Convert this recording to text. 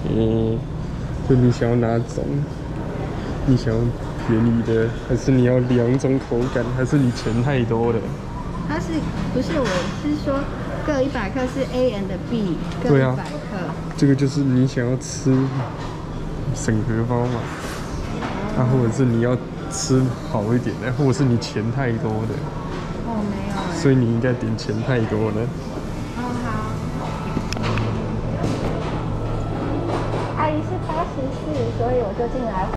就你想要哪种？你想要便宜的，还是你要两种口感，还是你钱太多了？ 它是不是？我是说各100克是 A and B， 各100克。 这个就是你想要吃省荷包嘛，或者是你要吃好一点的，或者是你钱太多的。 哦，没有。 所以你应该点钱太多的。 哦，好。阿姨是84，所以我就进来。